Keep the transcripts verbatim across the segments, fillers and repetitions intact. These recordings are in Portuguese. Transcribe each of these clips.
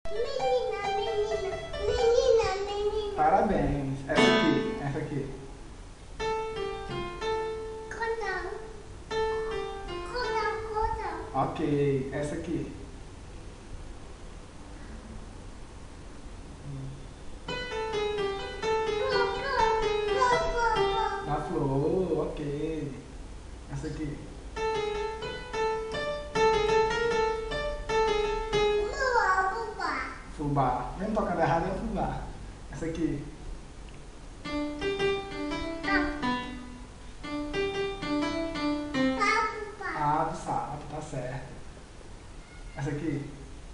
Menina, menina, menina, menina. Parabéns. Essa aqui, essa aqui. Cordão. Cordão, cordão. Ok, essa aqui. Flor, flor, flor, flor, flor. Uma flor, ok. Essa aqui. Lua, bubá. Fubá. Mesmo tocando errado é fubá. Essa aqui. Papo, Ave, sapo, tá certo. Essa aqui.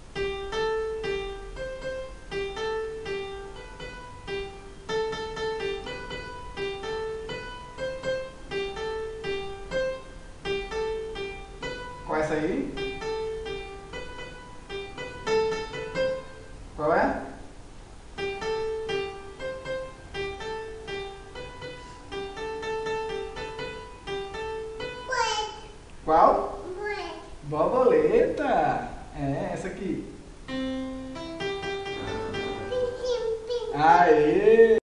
Qual é essa aí? Qual é? Bué, Qual? bué. Borboleta. É, essa aqui. Pim, pim, pim. Aê!